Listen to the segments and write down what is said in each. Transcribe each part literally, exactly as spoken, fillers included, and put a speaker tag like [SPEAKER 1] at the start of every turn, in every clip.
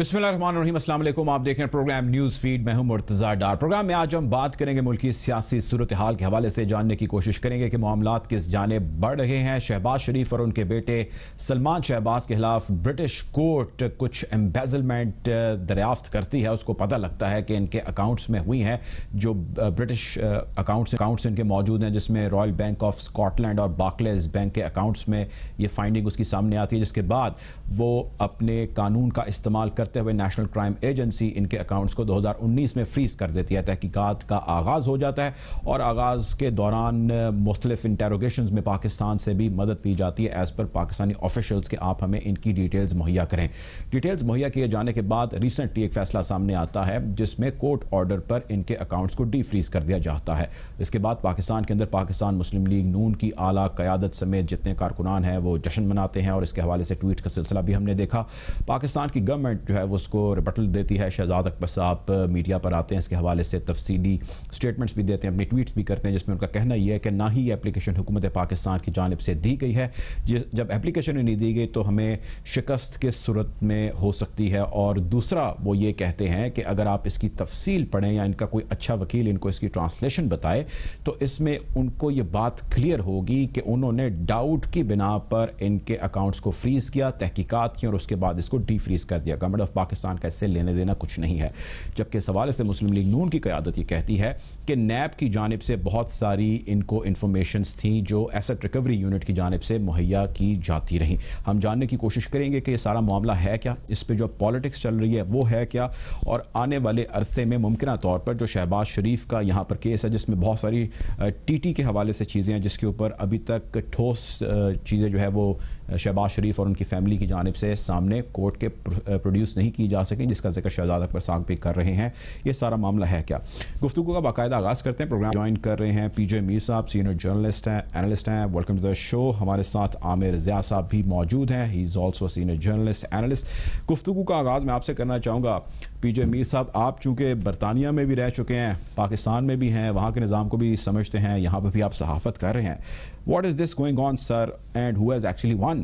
[SPEAKER 1] बिस्मिल्लाहिर्रहमानिर्रहीम, अस्सलाम वालेकुम। आप देख रहे हैं प्रोग्राम न्यूज़ फीड। मैं हूं मुर्तज़ा डार। प्रोग्राम में आज हम बात करेंगे मुल्क की सियासी सूरत हाल के हवाले से जानने की कोशिश करेंगे कि मामलात किस जानिब बढ़ रहे हैं। शहबाज शरीफ और उनके बेटे सलमान शहबाज के खिलाफ ब्रिटिश कोर्ट कुछ एम्बेजलमेंट दरियाफ्त करती है। उसको पता लगता है कि इनके अकाउंट्स में हुई हैं जो ब्रिटिश अकाउंट्स अकाउंट्स इनके मौजूद हैं, जिसमें रॉयल बैंक ऑफ स्कॉटलैंड और बार्कलेज बैंक के अकाउंट्स में ये फाइंडिंग उसकी सामने आती है, जिसके बाद वो अपने कानून का इस्तेमाल करते हुए नेशनल क्राइम एजेंसी इनके अकाउंट्स को दो हज़ार उन्नीस में फ्रीज कर देती है। तहकीकात का आगाज़ हो जाता है और आगाज़ के दौरान मुख्तलिफ इंटेरोगेशंस में पाकिस्तान से भी मदद ली जाती है एज़ पर पाकिस्तानी ऑफिशियल्स के आप हमें इनकी डिटेल्स मुहैया करें। डिटेल्स मुहैया किए जाने के बाद रिसेंटली एक फैसला सामने आता है जिसमें कोर्ट ऑर्डर पर इनके अकाउंट्स को डी फ्रीज कर दिया जाता है। इसके बाद पाकिस्तान के अंदर पाकिस्तान मुस्लिम लीग नून की आला क़यादत समेत जितने कारकुनान हैं वो जश्न मनाते हैं और इसके हवाले से ट्वीट का सिलसिला भी हमने देखा। पाकिस्तान की गवर्नमेंट जो है वो उसको रिबटल देती है। शहजाद अकबर साहब मीडिया पर आते हैं, इसके हवाले से तफसीली स्टेटमेंट्स भी देते हैं, अपनी ट्वीट्स भी करते हैं, जिसमें उनका कहना यह है कि ना ही एप्लीकेशन हुकूमत पाकिस्तान की जानिब से दी गई है। जब एप्लीकेशन नहीं दी गई तो हमें शिकस्त किस सूरत में हो सकती है। और दूसरा वो ये कहते हैं कि अगर आप इसकी तफसील पढ़ें या इनका कोई अच्छा वकील इनको इसकी ट्रांसलेशन बताए तो इसमें उनको ये बात क्लियर होगी कि उन्होंने डाउट की बिना पर इनके अकाउंट्स को फ्रीज किया, तहकीकात की और उसके बाद इसको डी फ्रीज कर दिया। गवर्नमेंट ऑफ पाकिस्तान का इससे लेने देना कुछ नहीं है। जबकि इस हवाले से मुस्लिम लीग नून की क़यादत ये कहती है कि नैब की जानिब से बहुत सारी इनको इंफॉर्मेशंस थी जो एसेट रिकवरी यूनिट की जानिब से मुहैया की जाती रहीं। हम जानने की कोशिश करेंगे कि ये सारा मामला है क्या, इस पर जो पॉलिटिक्स चल रही है वो है क्या, और आने वाले अरसे में मुमकिन तौर पर जो शहबाज शरीफ का यहाँ पर केस है जिसमें बहुत सारी टी टी के हवाले से चीज़ें हैं जिसके ऊपर अभी तक ठोस चीज़ें जो है वो शहबाज शरीफ और उनकी फैमिली की जानिब से सामने कोर्ट के प्रोड्यूस नहीं की जा सकें, जिसका जिक्र शहजाद अकबर साहब भी कर रहे हैं। ये सारा मामला है क्या, गुफ्तगू का बाकायदा आगाज़ करते हैं। प्रोग्राम ज्वाइन कर रहे हैं पी जे मीर साहब, सीनियर जर्नलिस्ट हैं, एनालिस्ट हैं। Welcome to the show. हमारे साथ आमिर ज़िया साहब भी मौजूद हैं, he is also senior journalist analyst. गुफ्तगू का आगाज़ मैं आपसे करना चाहूँगा पी जे मीर साहब, आप चूँकि बरतानिया में भी रह चुके हैं, पाकिस्तान में भी हैं, वहाँ के निज़ाम को भी समझते हैं, यहाँ पर भी आप सहाफ़त कर रहे हैं। What is this going on sir and who has actually won?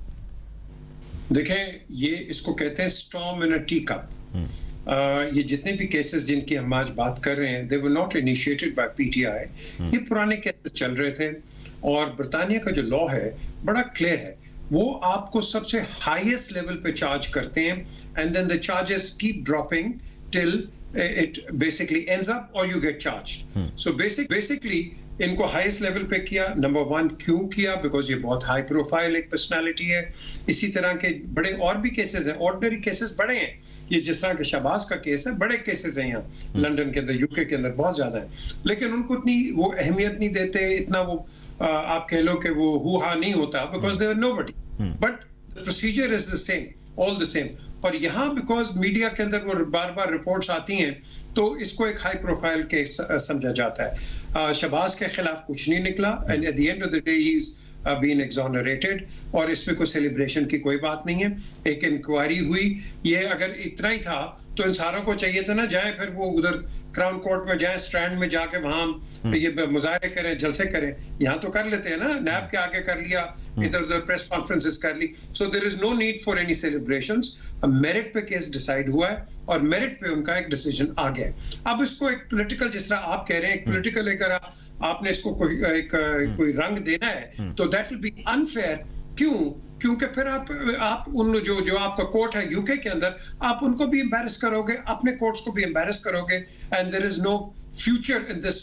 [SPEAKER 2] देखें, ये इसको कहते हैं storm in a tea cup. ये जितने भी केसेस जिनकी हम आज बात कर रहे हैं, they were not initiated by PTI. ये पुराने केसेस चल रहे थे और बरतानिया का जो लॉ है बड़ा क्लियर है। वो आपको सबसे हाईएस्ट लेवल पे चार्ज करते हैं and then the charges keep dropping till it basically ends up और you get charged. So basic basically इनको हाईएस्ट लेवल पे किया। नंबर वन क्यों किया? बिकॉज ये बहुत हाई प्रोफाइल एक पर्सनालिटी है। इसी तरह के बड़े और भी केसेस हैं, ऑर्डिनरी केसेस बड़े हैं। ये जिस तरह के शहबाज का केस है, बड़े केसेस हैं यहाँ लंदन के अंदर, यूके के अंदर बहुत ज्यादा है, लेकिन उनको इतनी वो अहमियत नहीं देते, इतना वो आप कह लो कि वो हु हा नहीं होता, because they are nobody, but the procedure is the same, all the same. और यहाँ बिकॉज मीडिया के अंदर वो बार बार रिपोर्ट्स आती हैं तो इसको एक हाई प्रोफाइल केस समझा जाता है। शहबाज के खिलाफ कुछ नहीं निकला and at the end of the day he is been exonerated और इसमें कोई सेलिब्रेशन की कोई बात नहीं है। एक इंक्वायरी हुई, ये अगर इतना ही था तो इन सारों को चाहिए था ना जाए फिर वो उधर क्राउन कोर्ट में जाए, स्ट्रैंड में जाके वहां ये मुजाहरे करें, जलसे करें। यहाँ तो कर लेते हैं ना, नैब के आगे कर लिया, इधर उधर प्रेस कॉन्फ्रेंसेस कर ली। So there is no need for any celebrations. Merit पे केस डिसाइड हुआ है और मेरिट पे उनका एक डिसीजन आ गया है। अब इसको एक पॉलिटिकल, जिस तरह आप कह रहे हैं, एक पॉलिटिकल अगर आपने इसको कोई एक कोई रंग देना है तो दैट विल बी अनफेयर। क्यों? क्योंकि फिर आप आप उन जो जो आपका कोर्ट है यूके के अंदर, आप उनको भी एम्बैरस करोगे, अपने कोर्ट्स को भी एम्बैरस करोगे, and there is no future in this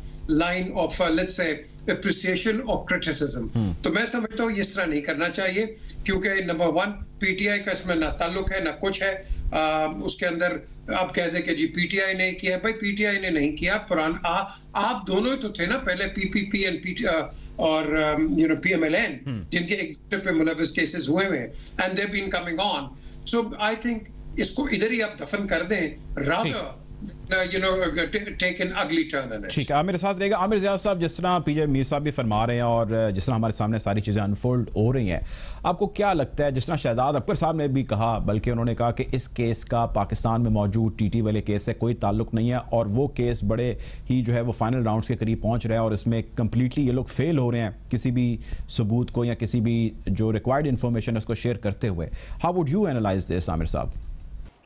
[SPEAKER 2] line of let's say appreciation और क्रिटिसिज्म। तो मैं समझता हूँ इस तरह नहीं करना चाहिए, क्योंकि नंबर वन पीटीआई का इसमें ना ताल्लुक है ना कुछ है। आ, उसके अंदर आप कह दें कि जी पीटीआई ने किया, भाई पीटीआई ने नहीं किया। पुरान आ, आप दोनों ही तो थे ना पहले, पीपीपी एंड पी और यू नो पीएमएलएन, जिनके एक दूसरे पे मुलविस केसेस हुए हुए हैं and they have been coming on. So I think इसको इधर ही आप दफन कर दें, rather you know take an ugly turn in it।
[SPEAKER 1] ठीक है, आप मेरे साथ रहेगा। आमिर ज़िया साहब, जिस तरह पी जे मीर साहब भी फरमा रहे हैं और जिस तरह हमारे सामने सारी चीज़ें अनफोल्ड हो रही हैं, आपको क्या लगता है, जिस तरह शहजाद अकबर साहब ने भी कहा, बल्कि उन्होंने कहा कि इस केस का पाकिस्तान में मौजूद टीटी वाले केस से कोई ताल्लुक नहीं है और वो केस बड़े ही जो है वो फाइनल राउंड्स के करीब पहुंच रहे हैं और इसमें कम्प्लीटली ये लोग फेल हो रहे हैं किसी भी सबूत को या किसी भी जो रिक्वायर्ड इन्फॉर्मेशन है उसको शेयर करते हुए। How would you analyse this Aamir साहब?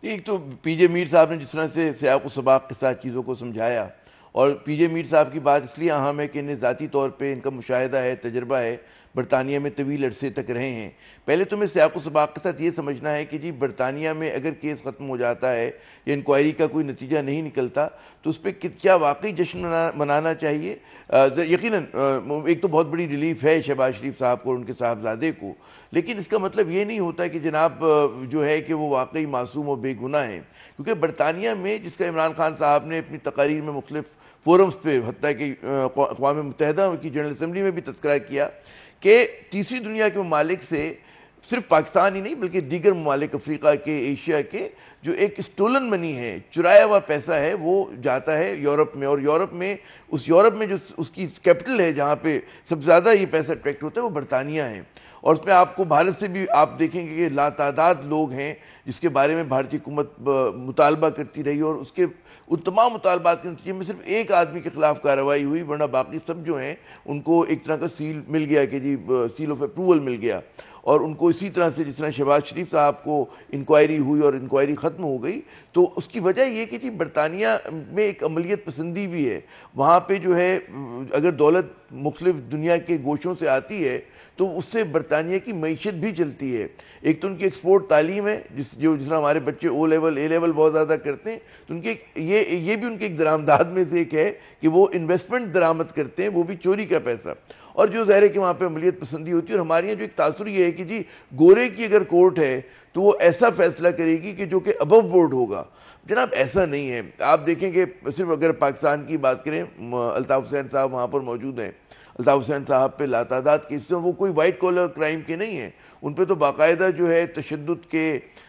[SPEAKER 3] ایک تو پی جے میر صاحب نے جس طرح سے سیاق و سباق کے ساتھ چیزوں کو سمجھایا، اور پی جے میر صاحب کی بات اس لیے اہم ہے کہ انہیں ذاتی طور پہ ان کا مشاہدہ ہے، تجربہ ہے، برطانیہ میں طویل عرصے تک رہے ہیں۔ پہلے تو میں سیاق و سباق کے ساتھ یہ سمجھنا ہے کہ جی برطانیہ میں اگر کیس ختم ہو جاتا ہے یا انکوائری کا کوئی نتیجہ نہیں نکلتا تو اس پہ کیا واقعی جشن منانا چاہیے؟ یقیناً ایک تو بہت بڑی ریلیف ہے شہباز شریف صاحب کو اور ان کے صاحبزادے کو، لیکن اس کا مطلب یہ نہیں ہوتا کہ جناب جو ہے کہ وہ واقعی معصوم و بے گناہ ہیں، کیونکہ برطانیہ میں جس کا عمران خان صاحب نے اپنی تقاریر میں مختلف فورمز پہ حتیٰ کہ اقوام متحدہ کی جنرل اسمبلی میں بھی تذکرہ کیا کہ تیسری دنیا کے ممالک سے صرف پاکستان ہی نہیں بلکہ دیگر ممالک افریقہ کے، ایشیا کے، جو ایک اسٹولن منی ہے، چرایا ہوا پیسہ ہے، وہ جاتا ہے یورپ میں، اور یورپ میں اس یورپ میں جو اس کی کیپٹل ہے جہاں پہ سب سے زیادہ یہ پیسہ اٹریکٹ ہوتا ہے وہ برطانیہ ہے، اور اس میں آپ کو بھارت سے بھی آپ دیکھیں گے کہ لاتعداد لوگ ہیں جس کے بارے میں بھارتی حکومت مطالبہ کرتی رہی، اور اس کے ان تمام مطالبات کے نتیجے میں صرف ایک آدمی کے خلاف کارروائی ہوئی، ورنہ باقی سب جو ہیں ان کو ایک طرح کا سیل مل گیا کہ جی سیل آف اپروول مل گیا، اور ان کو اسی طرح سے جس طرح شہباز شریف صاحب کو انکوائری ہوئی اور انکوائری ختم ہو گئی، تو اس کی وجہ یہ کہ جی برطانیہ میں ایک عملیت پسندی بھی ہے، وہاں پہ جو ہے اگر دولت مختلف دنیا کے گوشوں سے آتی ہے تو اس سے برطانیہ کی معیشت بھی چلتی ہے۔ ایک تو ان کی ایکسپورٹ تعلیم ہے، جس جو جس طرح ہمارے بچے او لیول اے لیول بہت زیادہ کرتے ہیں، تو ان کے یہ یہ بھی ان کے ایک درآمدات میں سے ایک ہے کہ وہ انویسٹمنٹ درآمد کرتے ہیں، وہ بھی چوری کا پیسہ، اور جو ظاہر ہے کہ وہاں پہ عملیت پسندی ہوتی ہے۔ اور ہمارے یہاں جو ایک تاثر یہ ہے کہ جی گورے کی اگر کورٹ ہے تو وہ ایسا فیصلہ کرے گی کہ جو کہ ابو بورڈ ہوگا، جناب ایسا نہیں ہے۔ آپ دیکھیں کہ صرف اگر پاکستان کی بات کریں، الطاف حسین صاحب وہاں پر موجود ہیں، الطاف حسین صاحب پہ لاتعداد کیسز ہیں، وہ کوئی وائٹ کالر کرائم کے نہیں ہیں، ان پہ تو باقاعدہ جو ہے تشدد کے،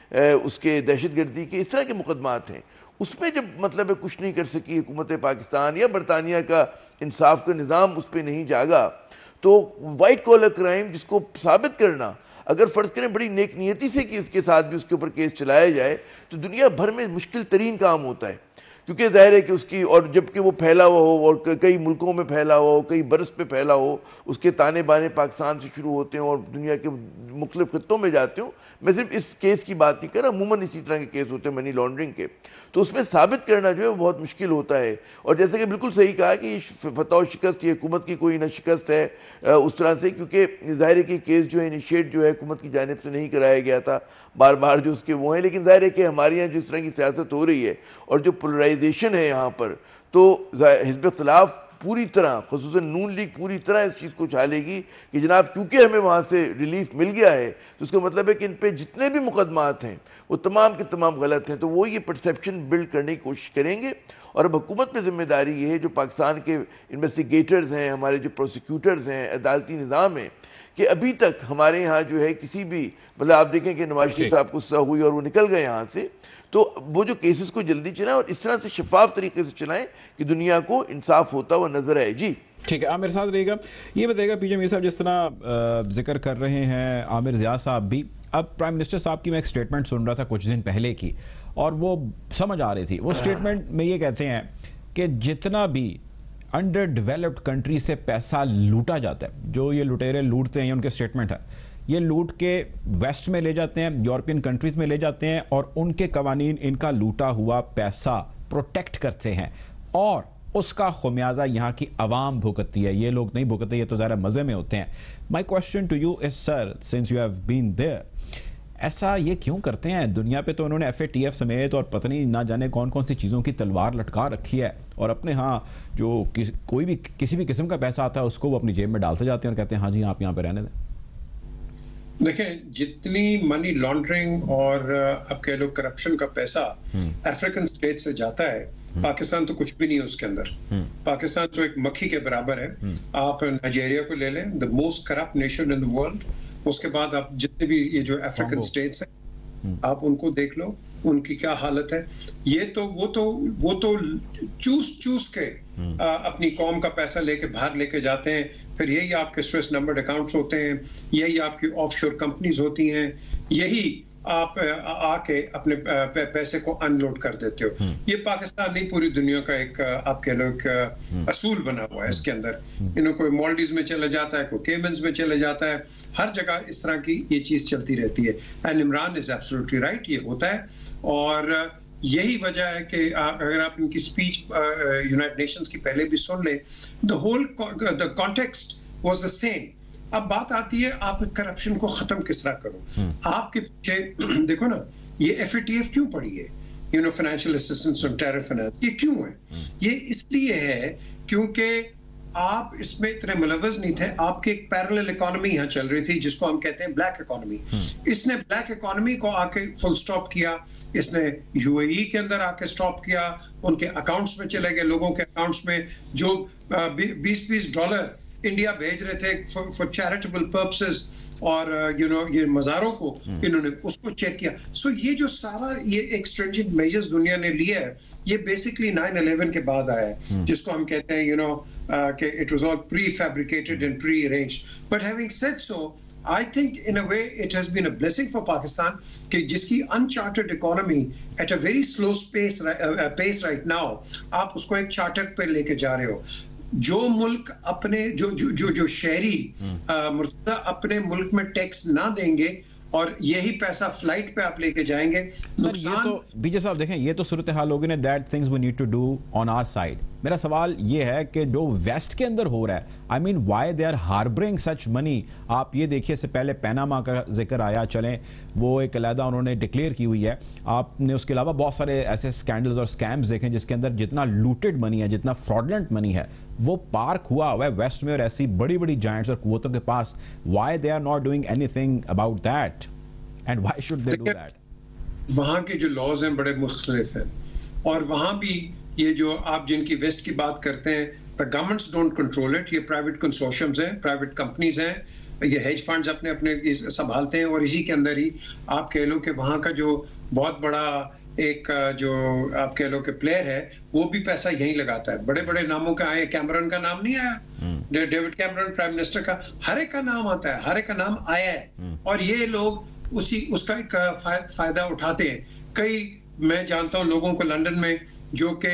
[SPEAKER 3] اس کے دہشت گردی کے، اس طرح کے مقدمات ہیں۔ اس پہ جب مطلب ہے کچھ نہیں کر سکی حکومت پاکستان یا برطانیہ کا انصاف کا نظام اس پہ نہیں جاگا، تو وائٹ کالر کرائم جس کو ثابت کرنا، اگر فرض کریں بڑی نیک نیتی سے کہ اس کے ساتھ بھی اس کے اوپر کیس چلایا جائے، تو دنیا بھر میں مشکل ترین کام ہوتا ہے، کیونکہ ظاہر ہے کہ اس کی، اور جب کہ وہ پھیلا ہوا ہو اور کئی ملکوں میں پھیلا ہوا ہو، کئی برس پہ پھیلا ہو، اس کے تانے بانے پاکستان سے شروع ہوتے ہیں اور دنیا کے مختلف خطوں میں جاتے ہوں۔ میں صرف اس کیس کی بات نہیں کر رہا، عموماً اسی طرح کے کیس ہوتے ہیں منی لانڈرنگ کے، تو اس میں ثابت کرنا جو ہے وہ بہت مشکل ہوتا ہے۔ اور جیسے کہ بالکل صحیح کہا کہ یہ فتح و شکست، یہ حکومت کی کوئی نہ شکست ہے اس طرح سے، کیونکہ ظاہر ہے کہ کیس جو ہے انیشیٹ جو ہے حکومت کی جانب سے نہیں کرایا گیا تھا، بار بار جو اس کے وہ ہیں، لیکن ظاہر ہے کہ ہمارے یہاں جس طرح کی سیاست ہو رہی ہے اور جو پولرائزیشن ہے یہاں پر، تو حزب اختلاف پوری طرح، خصوصاً نون لیگ پوری طرح اس چیز کو اچھالے گی کہ جناب کیونکہ ہمیں وہاں سے ریلیف مل گیا ہے تو اس کا مطلب ہے کہ ان پہ جتنے بھی مقدمات ہیں وہ تمام کے تمام غلط ہیں، تو وہ یہ پرسیپشن بلڈ کرنے کی کوشش کریں گے۔ اور اب حکومت میں ذمہ داری یہ ہے، جو پاکستان کے انویسٹیگیٹرز ہیں، ہمارے جو پروسیکیوٹرز ہیں، عدالتی نظام ہے، کہ ابھی تک ہمارے یہاں جو ہے کسی بھی، مطلب آپ دیکھیں کہ نواز شریف صاحب کو سزا ہوئی اور وہ نکل گئے یہاں سے، تو وہ جو کیسز کو جلدی چلائیں اور اس طرح سے شفاف طریقے سے چلائیں کہ دنیا کو انصاف ہوتا ہوا نظر آئے۔ جی
[SPEAKER 1] ٹھیک ہے، آپ میرے ساتھ رہیے گا۔ یہ بتائے گا پی جے میر صاحب، جس طرح ذکر کر رہے ہیں عامر ضیاء صاحب بھی، اب پرائم منسٹر صاحب کی میں ایک سٹیٹمنٹ سن رہا تھا کچھ دن پہلے کی، اور وہ سمجھ آ رہی تھی۔ وہ سٹیٹمنٹ میں یہ کہتے ہیں کہ جتنا بھی انڈر ڈیولپڈ کنٹری سے پیسہ لوٹا جاتا ہے، جو یہ لٹیرے لوٹتے ہیں، یہ ان کے سٹیٹمنٹ ہے، یہ لوٹ کے ویسٹ میں لے جاتے ہیں، یورپین کنٹریز میں لے جاتے ہیں، اور ان کے قوانین ان کا لوٹا ہوا پیسہ پروٹیکٹ کرتے ہیں، اور اس کا خمیازہ یہاں کی عوام بھگتتی ہے، یہ لوگ نہیں بھگتتے، یہ تو ذرا مزے میں ہوتے ہیں۔ My question to you is sir, since you have been there, ایسا یہ کیوں کرتے ہیں؟ دنیا پہ تو انہوں نے ایف اے ٹی ایف سمیت اور پتہ نہیں نہ جانے کون کون سی چیزوں کی تلوار لٹکا رکھی ہے، اور اپنے ہاں جو کوئی بھی کسی بھی قسم کا پیسہ آتا ہے اس کو وہ اپنی جیب میں ڈالتے جاتے ہیں اور کہتے ہیں ہاں جی آپ یہاں پہ رہنے دیں۔
[SPEAKER 2] دیکھیں، جتنی منی لانڈرنگ اور اب کہہ لو کرپشن کا پیسہ افریقن اسٹیٹ سے جاتا ہے، پاکستان تو کچھ بھی نہیں ہے اس کے اندر۔ پاکستان تو ایک مکھی کے برابر ہے۔ آپ نائجیریا کو لے لیں، the most corrupt nation in the world, اس کے بعد آپ جتنے بھی یہ جو افریقن اسٹیٹس ہیں آپ ان کو دیکھ لو، ان کی کیا حالت ہے۔ یہ تو وہ تو وہ تو چوس چوس کے اپنی قوم کا پیسہ لے کے باہر لے کے جاتے ہیں، پھر یہی آپ کے سوئس نمبرڈ اکاؤنٹس ہوتے ہیں، یہی آپ کی آف شور کمپنیز ہوتی ہیں، یہی آپ آ کے اپنے پیسے کو انلوڈ کر دیتے ہو. یہ پاکستان نہیں پوری دنیا کا ایک آپ کہہ لو ایک اصول بنا ہوا ہے اس کے اندر. انہوں کوئی مالڈیز میں چلا جاتا ہے, کوئی کیمنز میں چلا جاتا ہے, ہر جگہ اس طرح کی یہ چیز چلتی رہتی ہے. And Imran is absolutely right, یہ ہوتا ہے. اور یہی وجہ ہے کہ اگر آپ ان کی اسپیچ یونائٹڈ نیشنز کی پہلے بھی سن لیں, the whole the context was the same. اب بات آتی ہے آپ کرپشن کو ختم کس طرح کرو. آپ کے پیچھے دیکھو نا, یہ ایف اے ٹی ایف کیوں پڑی ہے, یو نو فائنینشیل اسسٹنس اور ٹیرر فائنانس, یہ کیوں ہے؟ یہ اس لیے ہے کیونکہ آپ اس میں اتنے ملوث نہیں تھے. آپ کی ایک پیرلل اکانومی یہاں چل رہی تھی جس کو ہم کہتے ہیں بلیک اکانومی. اس نے بلیک اکانومی کو آ کے فل سٹاپ کیا. اس نے یو اے ای کے اندر آ کے سٹاپ کیا. ان کے اکاؤنٹس میں چلے گئے, لوگوں کے اکاؤنٹس میں جو بیس بیس ڈالر انڈیا بھیج رہے تھے فار چیریٹیبل پرپسز اور یو نو یہ مزاروں کو, انہوں نے اس کو چیک کیا. سو یہ جو سارا یہ ایک اسٹرینجنٹ میجرز دنیا نے لیا ہے, یہ بیسکلی نائن الیون کے بعد آیا ہے, جس کو ہم کہتے ہیں یو نو کہ it was all prefabricated and prearranged. But having said so, I think in a way it has been a blessing for Pakistan کہ جس کی uncharted economy at a very slow pace, uh, pace right now, آپ اس کو ایک charter پہ لے کے جا رہے ہو. جو ملک اپنے جو جو جو, جو شہری مرتضی اپنے ملک میں ٹیکس نہ دیں گے اور یہی پیسہ فلائٹ پہ آپ لے کے جائیں گے.
[SPEAKER 1] یہ تو بی جے صاحب دیکھیں, یہ تو صورتحال ہوگی نا, that things we need to do on our side. میرا سوال یہ ہے کہ جو ویسٹ کے اندر ہو رہا ہے, I mean why they are harbouring such money. آپ یہ دیکھیے, سے پہلے پیناما کا ذکر آیا, چلیں وہ ایک علیحدہ انہوں نے ڈکلیئر کی ہوئی ہے. آپ نے اس کے علاوہ بہت سارے ایسے اسکینڈلز اور اسکیمز دیکھیں جس کے اندر جتنا لوٹڈ منی ہے, جتنا فراڈلنٹ منی ہے, وہ پارک ہوا ہوا ہے ویسٹ میں اور ایسی بڑی بڑی جائنٹس اور قوتوں کے پاس. Why they are not doing anything about that and why should they do that?
[SPEAKER 2] وہاں کے جو لاز ہیں بڑے مختلف ہیں, اور وہاں بھی یہ جو آپ جن کی ویسٹ کی بات کرتے ہیں, the governments don't control it. یہ پرائیویٹ کنسورشمز ہیں, پرائیویٹ کمپنیز ہیں, یہ ہیج فنڈز اپنے اپنے سنبھالتے ہیں. اور اسی کے اندر ہی آپ کہہ لو کہ وہاں کا جو بہت بڑا ایک جو آپ کہہ لو کہ پلیئر ہے, وہ بھی پیسہ یہیں لگاتا ہے. بڑے بڑے ناموں کا آئے, کیمرون کا نام نہیں آیا, ڈیوڈ کیمرون پرائم منسٹر کا, ہر ایک کا نام آتا ہے, ہر ایک کا نام آیا ہے. اور یہ لوگ اسی اس کا ایک فائدہ اٹھاتے ہیں. کئی میں جانتا ہوں لوگوں کو لنڈن میں جو کہ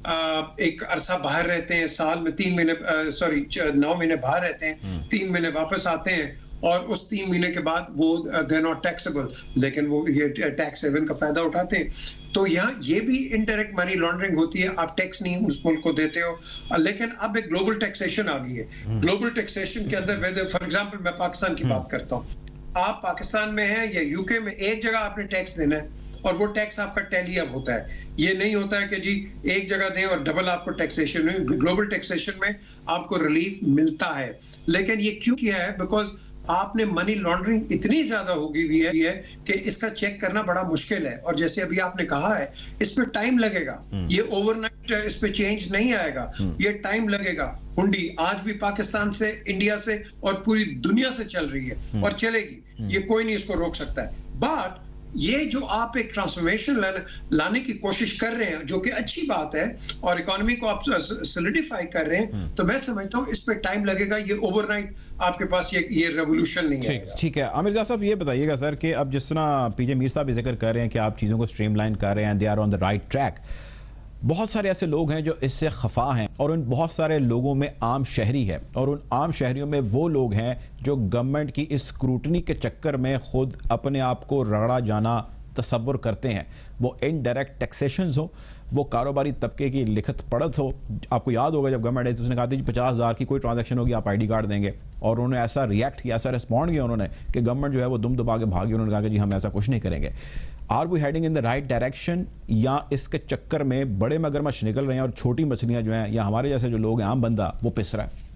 [SPEAKER 2] ایک عرصہ باہر رہتے ہیں, سال میں تین مہینے سوری نو مہینے باہر رہتے ہیں, تین مہینے واپس آتے ہیں, اور اس تین مہینے کے بعد وہ دے آر ناٹ ٹیکسیبل, لیکن وہ یہ ٹیکس ہیون کا فائدہ اٹھاتے ہیں. تو یہاں یہ بھی انڈائریکٹ منی لانڈرنگ ہوتی ہے. آپ ٹیکس نہیں اس ملک کو دیتے ہو, لیکن اب ایک گلوبل ٹیکسیشن آ گئی ہے. گلوبل ٹیکسیشن کے اندر فار ایگزامپل میں پاکستان کی بات کرتا ہوں, آپ پاکستان میں ہیں یا یو کے میں, ایک جگہ آپ نے ٹیکس دینا ہے اور وہ ٹیکس آپ کا ٹیلی اب ہوتا ہے. یہ نہیں ہوتا ہے کہ جی ایک جگہ دیں اور ڈبل آپ کو ٹیکسیشن میں. گلوبل ٹیکسیشن میں آپ کو ریلیف ملتا ہے, لیکن یہ کیوں کیا ہے؟ بیکاز آپ نے منی لانڈرنگ اتنی زیادہ ہوگی ہوئی ہے کہ اس کا چیک کرنا بڑا مشکل ہے. اور جیسے ابھی آپ نے کہا ہے, اس پہ ٹائم لگے گا, یہ اوور نائٹ اس پہ چینج نہیں آئے گا, یہ ٹائم لگے گا. ہنڈی آج بھی پاکستان سے, انڈیا سے اور پوری دنیا سے چل رہی ہے اور چلے گی, یہ کوئی نہیں اس کو روک سکتا ہے. بٹ یہ جو آپ ایک ٹرانسفارمیشن لانے کی کوشش کر رہے ہیں, جو کہ اچھی بات ہے, اور اکانومی کو آپ سولیڈیفائی کر رہے ہیں, تو میں سمجھتا ہوں اس پہ ٹائم لگے گا. یہ اوور نائٹ آپ کے پاس یہ یہ ریولوشن نہیں ہے.
[SPEAKER 1] ٹھیک ہے عامر رضا صاحب, یہ بتائیے گا سر کہ اب جس طرح پی جے میر صاحب بھی ذکر کر رہے ہیں کہ آپ چیزوں کو اسٹریم لائن کر رہے ہیں, they are on the right track. بہت سارے ایسے لوگ ہیں جو اس سے خفا ہیں, اور ان بہت سارے لوگوں میں عام شہری ہے, اور ان عام شہریوں میں وہ لوگ ہیں جو گورنمنٹ کی اس اسکروٹنی کے چکر میں خود اپنے آپ کو رگڑا جانا تصور کرتے ہیں. وہ انڈائریکٹ ٹیکسیشنز ہو, وہ کاروباری طبقے کی لکھت پڑھت ہو. آپ کو یاد ہوگا جب گورنمنٹ ہے اس نے کہا تھا پچاس ہزار کی کوئی ٹرانزیکشن ہوگی آپ آئی ڈی کارڈ دیں گے, اور انہوں نے ایسا ریئیکٹ کیا, ایسا رسپونڈ کیا انہوں نے کہ گورنمنٹ جو ہے وہ دم دبا کے بھاگی. انہوں نے کہا کہ جی ہم ایسا کچھ نہیں کریں گے. Are we heading in the right direction, یا اس کے چکر میں بڑے مگرمچھ نکل رہے ہیں اور چھوٹی مچھلیاں جو ہیں یا ہمارے جیسے جو لوگ ہیں عام بندہ وہ پس رہا ہے؟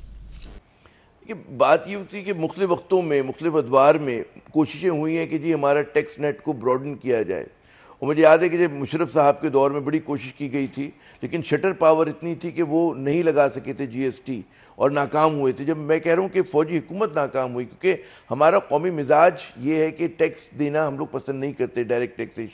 [SPEAKER 3] کہ بات یہ ہوتی ہے کہ مختلف وقتوں میں مختلف ادوار میں کوششیں ہوئی ہیں کہ جی ہمارا ٹیکس نیٹ کو براڈن کیا جائے. اور مجھے یاد ہے کہ جب مشرف صاحب کے دور میں بڑی کوشش کی گئی تھی, لیکن شٹر پاور اتنی تھی کہ وہ نہیں لگا سکے تھے جی ایس ٹی, اور ناکام ہوئے تھے. جب میں کہہ رہا ہوں کہ فوجی حکومت ناکام ہوئی, کیونکہ ہمارا قومی مزاج یہ ہے کہ ٹیکس دینا ہم لوگ پسند نہیں کرتے, ڈائریکٹ ٹیکسیشن.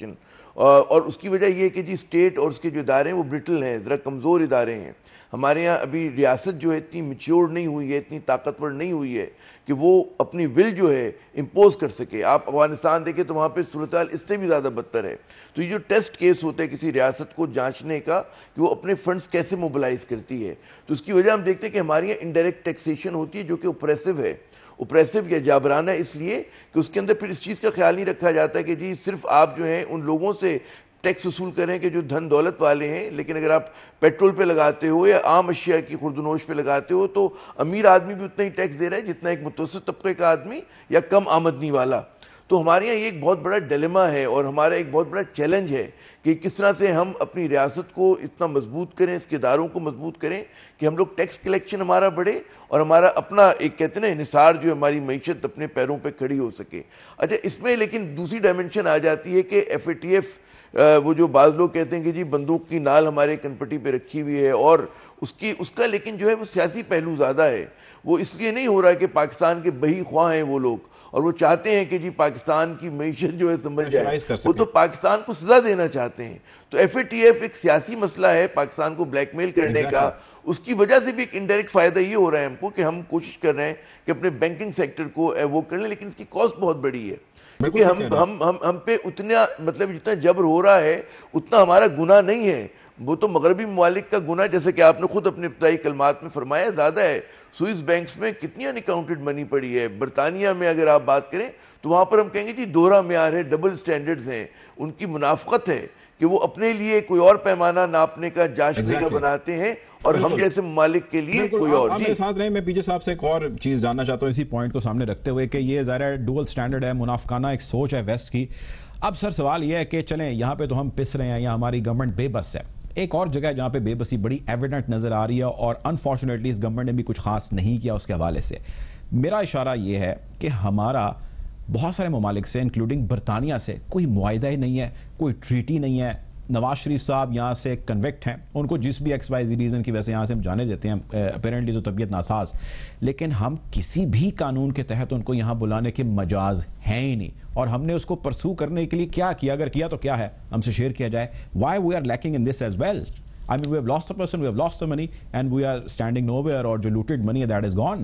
[SPEAKER 3] اور اس کی وجہ یہ ہے کہ جی اسٹیٹ اور اس کے جو ادارے ہیں وہ برٹل ہیں, ذرا کمزور ادارے ہیں. ہمارے یہاں ابھی ریاست جو ہے اتنی میچیور نہیں ہوئی ہے, اتنی طاقتور نہیں ہوئی ہے کہ وہ اپنی ول جو ہے امپوز کر سکے. آپ افغانستان دیکھیں تو وہاں پہ صورتحال اس سے بھی زیادہ بدتر ہے. تو یہ جو ٹیسٹ کیس ہوتا ہے کسی ریاست کو جانچنے کا کہ وہ اپنے فنڈز کیسے موبلائز کرتی ہے, تو اس کی وجہ ہم دیکھتے ہیں کہ ہماری یہاں انڈائریکٹ ٹیکسیشن ہوتی ہے جو کہ اوپریسو ہے. اوپریسو یا جابرانہ اس لیے کہ اس کے اندر پھر اس چیز کا خیال نہیں رکھا جاتا ہے کہ جی صرف آپ جو ہیں ان لوگوں سے ٹیکس وصول کریں کہ جو دھن دولت والے ہیں, لیکن اگر آپ پیٹرول پہ لگاتے ہو یا عام اشیاء کی خوردنوش پہ لگاتے ہو تو امیر آدمی بھی اتنا ہی ٹیکس دے رہا ہے جتنا ایک متوسط طبقے کا آدمی یا کم آمدنی والا. تو ہمارے یہاں یہ ایک بہت بڑا ڈیلیما ہے اور ہمارا ایک بہت بڑا چیلنج ہے کہ کس طرح سے ہم اپنی ریاست کو اتنا مضبوط کریں, اس کے اداروں کو مضبوط کریں کہ ہم لوگ ٹیکس کلیکشن ہمارا بڑھے اور ہمارا اپنا ایک کہتے ہیں نا انحصار جو ہماری معیشت اپنے پیروں پہ کھڑی ہو سکے. اچھا اس میں لیکن دوسری ڈائمنشن آ جاتی ہے کہ ایف اے ٹی ایف وہ جو بعض لوگ کہتے ہیں کہ جی بندوق کی نال ہمارے کنپٹی پہ رکھی ہوئی ہے اور اس کی اس کا لیکن جو ہے وہ سیاسی پہلو زیادہ ہے. وہ اس لیے نہیں ہو رہا کہ پاکستان کے بہی خواہ ہیں وہ لوگ اور وہ چاہتے ہیں کہ جی پاکستان کی معیشت جو ہے سمجھ جائے, وہ تو پاکستان کو سزا دینا چاہتے ہیں. تو ایف اے ٹی ایف ایک سیاسی مسئلہ ہے پاکستان کو بلیک میل کرنے کا. اس کی وجہ سے بھی ایک انڈائریکٹ فائدہ یہ ہو رہا ہے ہم کو کہ ہم کوشش کر رہے ہیں کہ اپنے بینکنگ سیکٹر کو وہ کر لیں, لیکن اس کی کاسٹ بہت بڑی ہے کیونکہ ہم ہم ہم ہم پہ اتنا مطلب جتنا جبر ہو رہا ہے اتنا ہمارا گناہ نہیں ہے. وہ تو مغربی ممالک کا گناہ جیسے کہ آپ نے خود اپنے ابتدائی کلمات میں فرمایا زیادہ ہے. سوئس بینکس میں کتنی ان اکاؤنٹڈ منی پڑی ہے. برطانیہ میں اگر آپ بات کریں تو وہاں پر ہم کہیں گے جی دوہرا معیار ہے, ڈبل سٹینڈرڈز ہیں. ان کی منافقت ہے کہ وہ اپنے لیے کوئی اور پیمانہ ناپنے کا جانچنے کا بناتے ہیں اور ہم جیسے ممالک کے لیے کوئی اور.
[SPEAKER 1] جی ساتھ رہے, میں پیجے صاحب سے ایک اور چیز جاننا چاہتا ہوں اسی پوائنٹ کو سامنے رکھتے ہوئے کہ یہ ظاہر ڈوئل سٹینڈرڈ ہے, منافقانہ ایک سوچ ہے ویسٹ کی. اب سر سوال یہ ہے کہ چلیں یہاں پہ تو ہم پس رہے ہیں یا ہماری گورنمنٹ بے بس ہے, ایک اور جگہ جہاں پہ بے بسی بڑی ایویڈنٹ نظر آ رہی ہے اور انفارچونیٹلی اس گورنمنٹ نے بھی کچھ خاص نہیں کیا اس کے حوالے سے. میرا اشارہ یہ ہے کہ ہمارا بہت سارے ممالک سے انکلوڈنگ برطانیہ سے کوئی معاہدہ ہی نہیں ہے, کوئی ٹریٹی نہیں ہے. نواز شریف صاحب یہاں سے کنوکٹ ہیں, ان کو جس بھی ایکس وائی زی ریزن کی وجہ سے یہاں سے ہم جانے دیتے ہیں, اپیرنٹلی تو طبیعت ناساز, لیکن ہم کسی بھی قانون کے تحت ان کو یہاں بلانے کے مجاز ہیں ہی نہیں. اور ہم نے اس کو پرسو کرنے کے لیے کیا کیا, اگر کیا تو کیا ہے, ہم سے شیئر کیا جائے. Why we are lacking in this as well. I mean, we have lost the person, we have lost the money, and we are standing nowhere, اور جو looted money that is gone.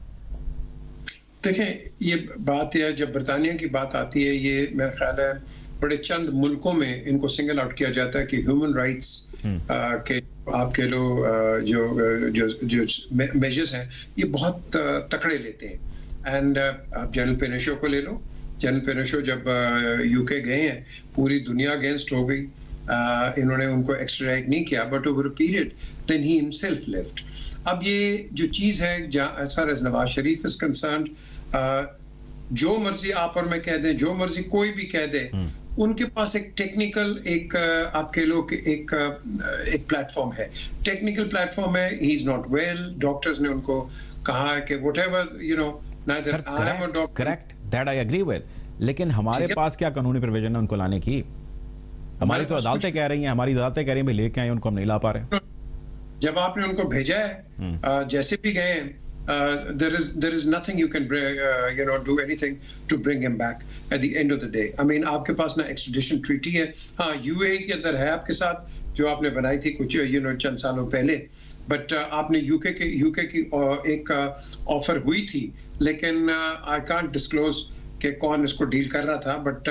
[SPEAKER 2] دیکھیں یہ بات ہے, جب برطانیہ کی بات آتی ہے, یہ میرا خیال ہے بڑے چند ملکوں میں ان کو سنگل آؤٹ کیا جاتا ہے کہ ہیومن رائٹس کے آپ کے لو جو جو میجرز ہیں یہ بہت تکڑے لیتے ہیں. اینڈ آپ جنرل پینوشو کو لے لو, جنرل پینوشو جب یو کے گئے ہیں پوری دنیا اگینسٹ ہو گئی, انہوں نے ان کو ایکسٹریڈائٹ نہیں کیا, but over a period then he himself left. اب یہ جو چیز ہے as far as Nawaz Sharif is concerned, جو مرضی آپ اور میں کہہ دیں, جو مرضی کوئی بھی کہہ دے, ان کے پاس ایک ٹیکنیکل ایک آپ کہہ لو کہ ایک ایک پلیٹ فارم ہے, ٹیکنیکل پلیٹ فارم ہے. He is not well, doctors نے ان کو کہا کہ whatever you know neither I am a doctor.
[SPEAKER 1] Correct, that I agree with. لیکن ہمارے پاس کیا قانونی پروویژن ہے ان کو لانے کی؟ ہماری تو عدالتیں کہہ رہی ہیں, ہماری عدالتیں کہہ رہی ہیں بھائی لے کے آئیں, ان کو ہم نہیں لا پا رہے.
[SPEAKER 2] جب آپ نے ان کو بھیجا ہے جیسے بھی گئے ہیں, there is there is nothing you can bring, uh, you know do anything to bring him back at the end of the day. I mean آپ کے پاس نا ایکسٹریڈیشن ٹریٹی ہے, ہاں یو اے کے اندر ہے آپ کے ساتھ جو آپ نے بنائی تھی کچھ یو نو چند سالوں پہلے, بٹ آپ نے یو کے کے یو کے کی ایک آفر ہوئی تھی, لیکن آئی کانٹ ڈسکلوز کہ کون اس کو ڈیل کر رہا تھا, بٹ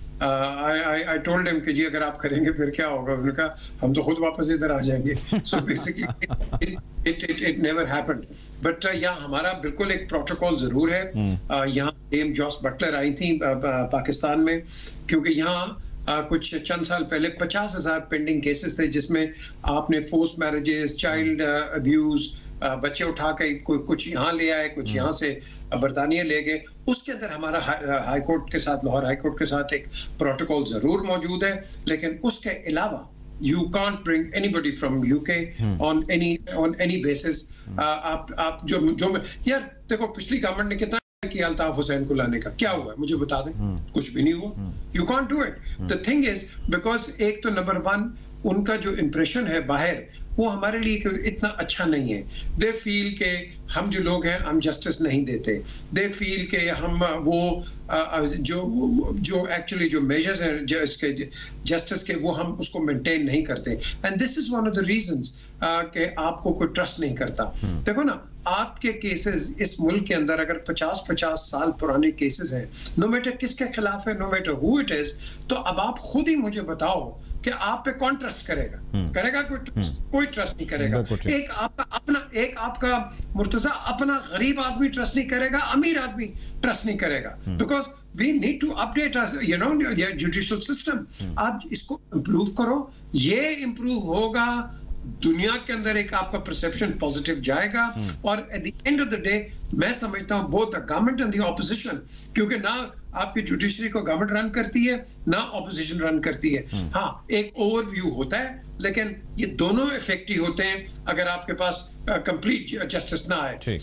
[SPEAKER 2] آئی ٹولڈ ہم کہ جی اگر آپ کریں گے پھر کیا ہوگا. انہوں نے کہا ہم تو خود واپس ادھر آ جائیں گے. So basically it never happened. But یہاں ہمارا بالکل ایک پروٹوکول ضرور ہے. یہاں ڈیم جوس بٹلر آئی تھیں پاکستان میں, کیونکہ یہاں کچھ چند سال پہلے پچاس ہزار پینڈنگ کیسز تھے جس میں آپ نے فورس میرجز, چائلڈ ابیوز, بچے اٹھا کے کچھ یہاں لے آئے, کچھ یہاں سے برطانیہ لے گئے. اس کے اندر ہمارا ہائی کورٹ کے ساتھ, لاہور ہائی کورٹ کے ساتھ ایک پروٹوکول ضرور موجود ہے, لیکن اس کے علاوہ you can't bring anybody from U K on any on any basis. آپ آپ جو جو یار دیکھو پچھلی گورنمنٹ نے کتنا کیا الطاف حسین کو لانے کا, کیا ہوا مجھے بتا دیں, کچھ بھی نہیں ہوا. You can't do it. The thing is because ایک تو نمبر ون ان کا جو امپریشن ہے باہر وہ ہمارے لیے اتنا اچھا نہیں ہے. دے فیل کہ ہم جو لوگ ہیں ہم جسٹس نہیں دیتے. دے فیل کہ ہم وہ جو جو ایکچولی جو میجرز ہیں اس کے جسٹس کے وہ ہم اس کو مینٹین نہیں کرتے. And this is one of the reasons کہ آپ کو کوئی ٹرسٹ نہیں کرتا. دیکھو نا, آپ کے کیسز اس ملک کے اندر اگر پچاس پچاس سال پرانے کیسز ہیں, نو میٹر کس کے خلاف ہے, no matter who it is, تو اب آپ خود ہی مجھے بتاؤ کہ آپ پہ کون ٹرسٹ کرے گا؟ کرے گا کوئی؟ کوئی ٹرسٹ نہیں کرے گا. ایک آپ کا اپنا ایک آپ کا مرتضیٰ اپنا غریب آدمی ٹرسٹ نہیں کرے گا, امیر آدمی ٹرسٹ نہیں کرے گا. Because we need to update you know judicial system. آپ اس کو امپروو کرو, یہ امپروو ہوگا, دنیا کے اندر ایک آپ کا پرسپشن پازیٹیو جائے گا. اور at the end of the day میں سمجھتا ہوں both the government and the opposition, کیونکہ نہ آپ کی جوڈیشری کو گورنمنٹ رن کرتی ہے نہ اپوزیشن رن کرتی ہے. ہاں ایک اوور ویو ہوتا ہے, لیکن یہ دونوں افیکٹو ہوتے ہیں اگر آپ کے پاس کمپلیٹ جسٹس نہ آئے.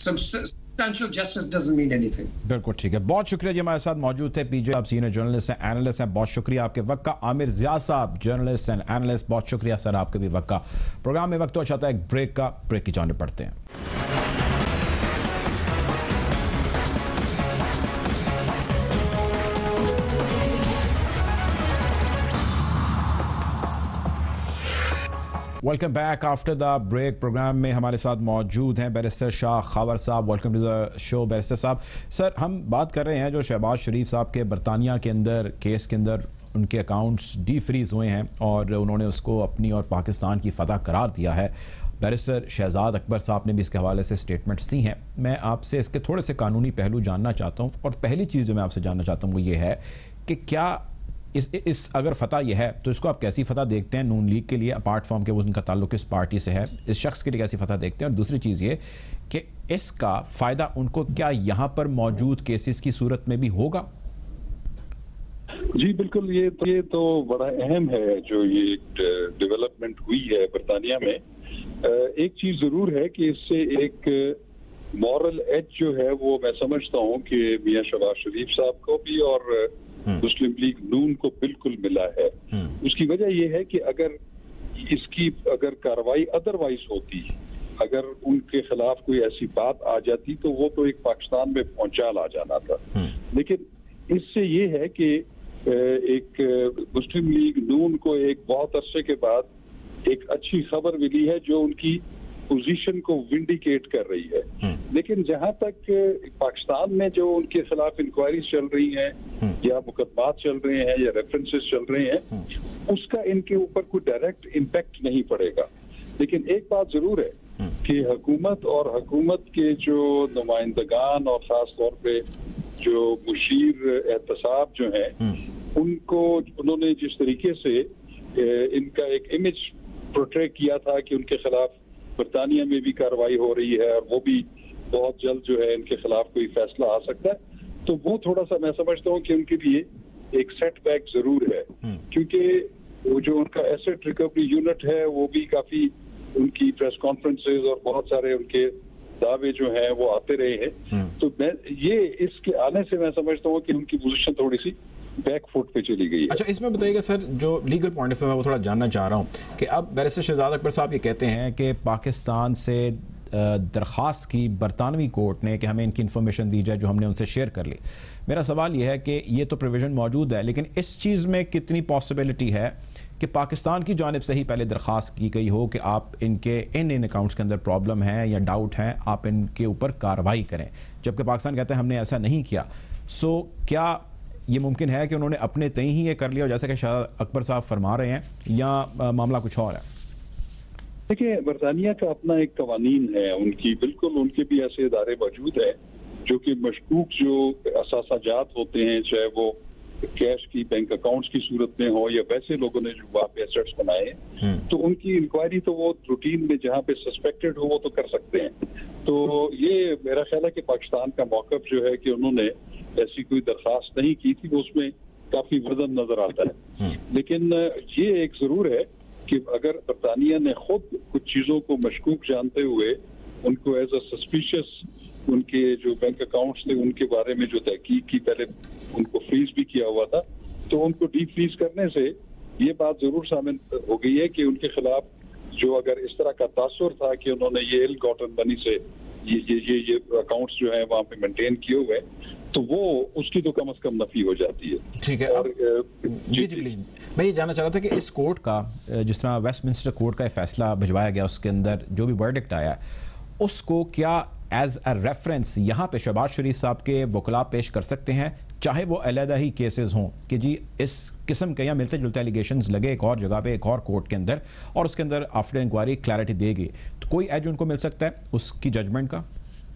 [SPEAKER 1] بالکل ٹھیک ہے, بہت شکریہ جی. ہمارے ساتھ موجود تھے پی جے آپ سینئر جرنلسٹ ہیں, اینالسٹ ہیں, بہت شکریہ آپ کے وقت کا. عامر ضیاء صاحب جرنلسٹ اینڈ اینالسٹ, بہت شکریہ سر آپ کے بھی وقت کا. پروگرام میں وقت تو اچھا تھا ایک بریک کا, بریک کی جانب پڑھتے ہیں. Welcome back after the break. Programme میں ہمارے ساتھ موجود ہیں بیرسٹر شاہ خاور صاحب. Welcome to the show barrister صاحب. سر, ہم بات کر رہے ہیں جو شہباز شریف صاحب کے برطانیہ کے اندر کیس کے اندر ان کے اکاؤنٹس ڈی فریز ہوئے ہیں اور انہوں نے اس کو اپنی اور پاکستان کی فتح قرار دیا ہے. بیرسٹر شہزاد اکبر صاحب نے بھی اس کے حوالے سے اسٹیٹمنٹس دی ہیں. میں آپ سے اس کے تھوڑے سے قانونی پہلو جاننا چاہتا ہوں, اور پہلی چیز جو میں آپ سے جاننا چاہتا ہوں وہ یہ ہے کہ کیا اس اس اگر فتح یہ ہے تو اس کو آپ کیسی فتح دیکھتے ہیں نون لیگ کے لیے, اپارٹ فرام کہ وہ ان کا تعلق اس پارٹی سے ہے, اس شخص کے لیے کیسی فتح دیکھتے ہیں؟ اور دوسری چیز یہ کہ اس کا فائدہ ان کو کیا یہاں پر موجود کیسز کی صورت میں بھی ہوگا؟
[SPEAKER 4] جی بالکل, یہ تو یہ تو بڑا اہم ہے جو یہ ڈیولپمنٹ ہوئی ہے برطانیہ میں. ایک چیز ضرور ہے کہ اس سے ایک مورل ایج جو ہے وہ میں سمجھتا ہوں کہ میاں شہباز شریف صاحب کو بھی اور مسلم لیگ نون کو بالکل ملا ہے. اس کی وجہ یہ ہے کہ اگر اس کی اگر کارروائی ادروائز ہوتی, اگر ان کے خلاف کوئی ایسی بات آ جاتی تو وہ تو ایک پاکستان میں پہنچال آ جانا تھا. لیکن اس سے یہ ہے کہ ایک مسلم لیگ نون کو ایک بہت عرصے کے بعد ایک اچھی خبر ملی ہے جو ان کی پوزیشن کو ونڈیکیٹ کر رہی ہے. لیکن جہاں تک پاکستان میں جو ان کے خلاف انکوائریز چل رہی ہیں یا مقدمات چل رہے ہیں یا ریفرنسز چل رہے ہیں, اس کا ان کے اوپر کوئی ڈائریکٹ امپیکٹ نہیں پڑے گا. لیکن ایک بات ضرور ہے کہ حکومت اور حکومت کے جو نمائندگان اور خاص طور پہ جو مشیر احتساب جو ہیں, ان کو انہوں نے جس طریقے سے ان کا ایک امیج پورٹری کیا تھا کہ ان کے خلاف برطانیہ میں بھی کارروائی ہو رہی ہے اور وہ بھی بہت جلد جو ہے ان کے خلاف کوئی فیصلہ آ سکتا ہے, تو وہ تھوڑا سا میں سمجھتا ہوں کہ ان کے لیے ایک سیٹ بیک ضرور ہے. کیونکہ وہ جو ان کا ایسٹ ریکوری یونٹ ہے وہ بھی کافی ان کی پریس کانفرنسز اور بہت سارے ان کے دعوے جو ہیں وہ آتے رہے ہیں. تو میں یہ اس کے آنے سے میں سمجھتا ہوں کہ ان کی پوزیشن تھوڑی سی بیک فوٹ پہ چلی گئی ہے.
[SPEAKER 1] اچھا, اس میں بتائیے گا سر, جو لیگل پوائنٹ آف ویو میں وہ تھوڑا جاننا چاہ رہا ہوں کہ اب بیرسٹر شہزاد اکبر صاحب یہ کہتے ہیں کہ پاکستان سے درخواست کی برطانوی کورٹ نے کہ ہمیں ان کی انفارمیشن دی جائے جو ہم نے ان سے شیئر کر لی. میرا سوال یہ ہے کہ یہ تو پروویژن موجود ہے, لیکن اس چیز میں کتنی پاسبلٹی ہے کہ پاکستان کی جانب سے ہی پہلے درخواست کی گئی ہو کہ آپ ان کے ان ان اکاؤنٹس کے اندر پرابلم ہے یا ڈاؤٹ ہیں, آپ ان کے اوپر کارروائی کریں, جبکہ پاکستان کہتا ہے ہم نے ایسا نہیں کیا. سو کیا یہ ممکن ہے کہ انہوں نے اپنے تئیں ہی یہ کر لیا جیسا کہ شاہ اکبر صاحب فرما رہے ہیں, یا معاملہ کچھ اور ہے؟
[SPEAKER 4] دیکھیں, برطانیہ کا اپنا ایک قوانین ہے ان کی, بالکل ان کے بھی ایسے ادارے موجود ہیں جو کہ مشکوک جو اثاثہ جات ہوتے ہیں, چاہے وہ کیش کی بینک اکاؤنٹس کی صورت میں ہو یا ویسے لوگوں نے جو وہاں پہ ایسٹس بنائے ہیں, تو ان کی انکوائری تو وہ روٹین میں جہاں پہ سسپیکٹڈ ہو وہ تو کر سکتے ہیں. تو یہ میرا خیال ہے کہ پاکستان کا موقف جو ہے کہ انہوں نے ایسی کوئی درخواست نہیں کی تھی, وہ اس میں کافی وزن نظر آتا ہے. لیکن یہ ایک ضرور ہے کہ اگر برطانیہ نے خود کچھ چیزوں کو مشکوک جانتے ہوئے ان کو ایز اے سسپیشس ان کے جو بینک اکاؤنٹس تھے ان کے بارے میں جو تحقیق کی, پہلے ان کو فریز بھی کیا ہوا تھا, تو ان کو ڈی فریز کرنے سے یہ بات ضرور سامنے ہو گئی ہے کہ ان کے خلاف جو اگر اس طرح کا تاثر تھا کہ انہوں نے یہ ایل گاٹن منی سے یہ یہ یہ اکاؤنٹس جو ہیں وہاں پہ مینٹین کیے ہوئے تو وہ اس کی تو کم از کم نفی ہو جاتی ہے.
[SPEAKER 1] ٹھیک ہے. جی جی پلیز میں یہ جاننا چاہ رہا تھا کہ اس کورٹ کا جس طرح ویسٹ منسٹر کورٹ کا فیصلہ بھجوایا گیا اس کے اندر جو بھی ورڈکٹ آیا اس کو کیا ایز اے ریفرنس یہاں پہ شہباز شریف صاحب کے وکلاء پیش کر سکتے ہیں چاہے وہ علیحدہ ہی کیسز ہوں کہ جی اس قسم کے یا ملتے جلتے ایلیگیشنز لگے ایک اور جگہ پہ ایک اور کورٹ کے اندر اور اس کے اندر آفٹر انکوائری کلیئرٹی دے گی تو کوئی ایج ان کو مل سکتا ہے اس کی ججمنٹ کا؟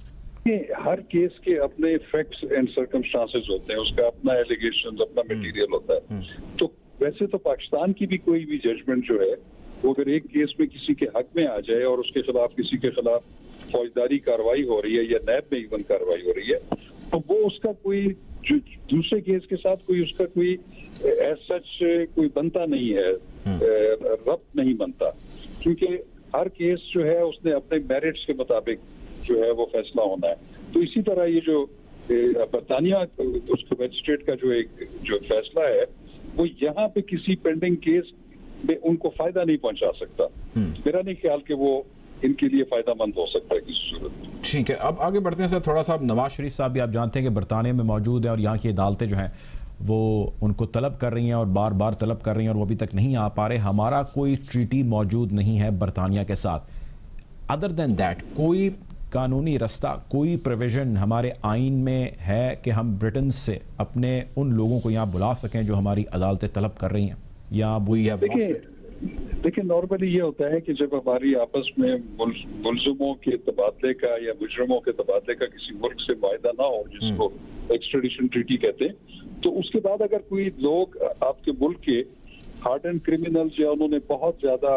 [SPEAKER 4] ہر کیس کے اپنے فیکٹس اینڈ سرکمسٹانسز ہوتے ہیں, اس کا اپنا ایلیگیشن اپنا میٹیریل ہوتا ہے. تو ویسے تو پاکستان کی بھی کوئی بھی ججمنٹ جو ہے وہ اگر ایک کیس میں کسی کے حق میں آ جائے اور اس کے خلاف کسی کے خلاف فوجداری کارروائی ہو رہی ہے یا نیب میں ایون کارروائی ہو رہی ہے تو وہ اس کا کوئی جو دوسرے کیس کے ساتھ کوئی اس کا کوئی ایز سچ کوئی بنتا نہیں ہے, ربط نہیں بنتا, کیونکہ ہر کیس جو ہے اس نے اپنے میرٹس کے مطابق جو ہے وہ فیصلہ ہونا ہے. تو اسی طرح یہ جو برطانیہ اس کو میجسٹریٹ کا جو ایک جو فیصلہ ہے وہ یہاں پہ کسی پینڈنگ کیس میں ان کو فائدہ نہیں پہنچا سکتا. میرا نہیں خیال کہ وہ ان کے لیے فائدہ مند ہو سکتا ہے کسی صورت میں.
[SPEAKER 1] ٹھیک ہے, اب آگے بڑھتے ہیں سر. تھوڑا سا نواز شریف صاحب بھی آپ جانتے ہیں کہ برطانیہ میں موجود ہیں اور یہاں کی عدالتیں جو ہیں وہ ان کو طلب کر رہی ہیں اور بار بار طلب کر رہی ہیں اور وہ ابھی تک نہیں آ پا رہے. ہمارا کوئی ٹریٹی موجود نہیں ہے برطانیہ کے ساتھ. ادر دین دیٹ کوئی قانونی رستہ کوئی پروویژن ہمارے آئین میں ہے کہ ہم برٹن سے اپنے ان لوگوں کو یہاں بلا سکیں جو ہماری عدالتیں طلب کر رہی ہیں یا وہی ہے؟
[SPEAKER 4] دیکھیں نارملی یہ ہوتا ہے کہ جب ہماری آپس میں ملزموں کے تبادلے کا یا مجرموں کے تبادلے کا کسی ملک سے معاہدہ نہ ہو جس کو ایکسٹریڈیشن ٹریٹی کہتے ہیں تو اس کے بعد اگر کوئی لوگ آپ کے ملک کے ہارڈ کرمنلز یا انہوں نے بہت زیادہ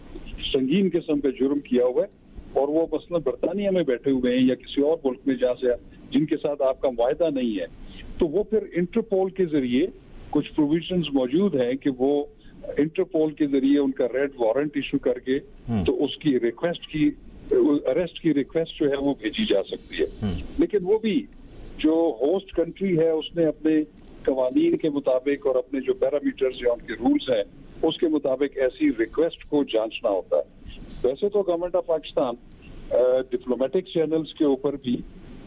[SPEAKER 4] سنگین قسم کا جرم کیا ہوا ہے اور وہ مثلا برطانیہ میں بیٹھے ہوئے ہیں یا کسی اور ملک میں جہاں سے جن کے ساتھ آپ کا معاہدہ نہیں ہے تو وہ پھر انٹرپول کے ذریعے کچھ پروویژنز موجود ہیں کہ وہ انٹرپول کے ذریعے ان کا ریڈ وارنٹ ایشو کر کے تو اس کی ریکویسٹ کی اریسٹ کی ریکویسٹ جو ہے وہ بھیجی جا سکتی ہے. لیکن وہ بھی جو ہوسٹ کنٹری ہے اس نے اپنے قوانین کے مطابق اور اپنے جو پیرامیٹرز یا ان کے رولز ہیں اس کے مطابق ایسی ریکویسٹ کو جانچنا ہوتا ہے. ویسے تو government of Pakistan diplomatic channels کے اوپر بھی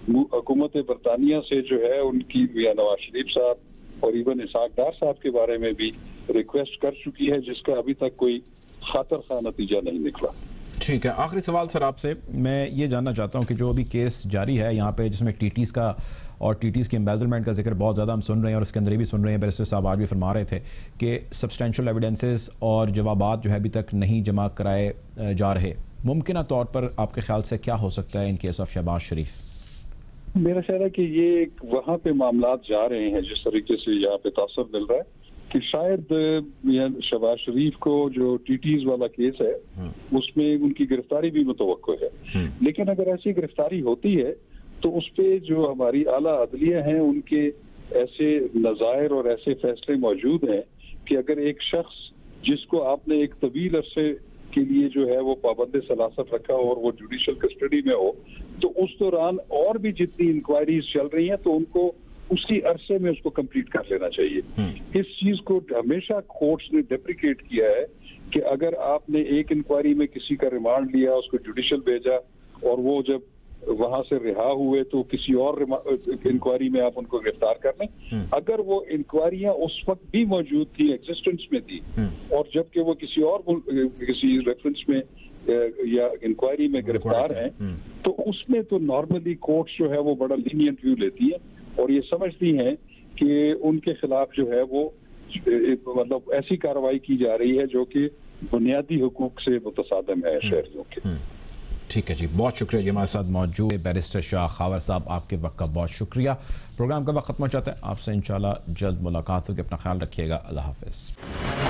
[SPEAKER 4] حکومت برطانیہ سے جو ہے ان کی یا نواز شریف صاحب اور ایون اسحاق ڈار صاحب کے بارے میں بھی ریکویسٹ کر چکی ہے جس کا ابھی تک کوئی خاطر خواہ نتیجہ نہیں نکلا.
[SPEAKER 1] ٹھیک ہے, آخری سوال سر آپ سے میں یہ جاننا چاہتا ہوں کہ جو ابھی کیس جاری ہے یہاں پہ جس میں ٹی ٹیز کا اور ٹی ٹیز کی امبیزلمنٹ کا ذکر بہت زیادہ ہم سن رہے ہیں اور اس کے اندر یہ بھی سن رہے ہیں بیرسٹر صاحب آج بھی فرما رہے تھے کہ سبسٹینشل ایویڈنسز اور جوابات جو ہے ابھی تک نہیں جمع کرائے جا رہے. ممکنہ طور پر آپ کے خیال سے کیا ہو سکتا ہے in case of Shahbaz Sharif?
[SPEAKER 4] میرا خیال ہے کہ یہ وہاں پہ معاملات جا رہے ہیں جس طریقے سے یہاں پہ تاثر مل رہا ہے کہ شاید شہباز شریف کو جو ٹی ٹیز والا کیس ہے اس میں ان کی گرفتاری بھی متوقع ہے. لیکن اگر ایسی گرفتاری ہوتی ہے تو اس پہ جو ہماری اعلیٰ عدلیہ ہیں ان کے ایسے نظائر اور ایسے فیصلے موجود ہیں کہ اگر ایک شخص جس کو آپ نے ایک طویل عرصے کے لیے جو ہے وہ پابند سلاست رکھا اور وہ جوڈیشل کسٹڈی میں ہو تو اس دوران اور بھی جتنی انکوائریز چل رہی ہیں تو ان کو اسی عرصے میں اس کو کمپلیٹ کر لینا چاہیے. اس چیز کو ہمیشہ کورٹس نے ڈیپریکیٹ کیا ہے کہ اگر آپ نے ایک انکوائری میں کسی کا ریمانڈ لیا اس کو جوڈیشل بھیجا اور وہ جب وہاں سے رہا ہوئے تو کسی اور انکوائری میں آپ ان کو گرفتار کر لیں. اگر وہ انکوائریاں اس وقت بھی موجود تھی ایگزسٹنس میں تھی اور جبکہ وہ کسی اور کسی ریفرنس میں یا انکوائری میں گرفتار ہیں تو اس میں تو نارملی کورٹس جو ہے وہ بڑا لینینٹ ویو لیتی ہے اور یہ سمجھتی ہیں کہ ان کے خلاف جو ہے وہ مطلب ایسی کارروائی کی جا رہی ہے جو کہ بنیادی حقوق سے متصادم ہے شہریوں کے.
[SPEAKER 1] ٹھیک ہے جی, بہت شکریہ جی. ہمارے ساتھ موجود بیرسٹر شاہ خاور صاحب, آپ کے وقت کا بہت شکریہ. پروگرام کا وقت ختم ہو جاتا ہے, آپ سے انشاءاللہ جلد ملاقات ہوگی. اپنا خیال رکھیے گا. اللہ حافظ.